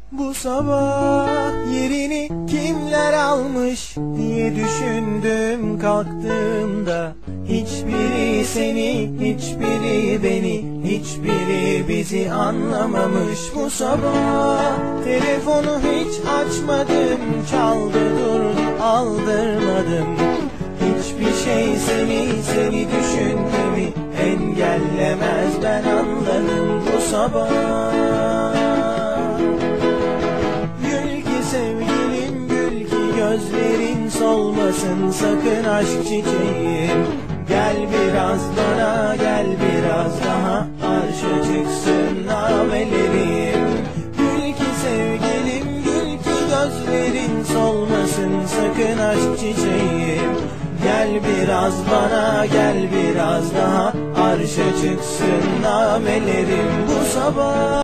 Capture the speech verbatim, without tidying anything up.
Bu sabah yerini kimler almış diye düşündüm kalktığımda. Hiçbiri seni, hiçbiri beni, hiçbiri bizi anlamamış. Bu sabah telefonu hiç açmadım, çaldı durdu aldırmadım. Hiçbir şey seni, seni düşünmemi engellemez, ben anladım bu sabah. Sevgilim gül ki gözlerin solmasın sakın aşk çiçeğim. Gel biraz bana, gel biraz daha, arşa çıksın namelerim. Gül ki sevgilim gül ki gözlerin solmasın sakın aşk çiçeğim. Gel biraz bana, gel biraz daha, arşa çıksın namelerim bu sabah.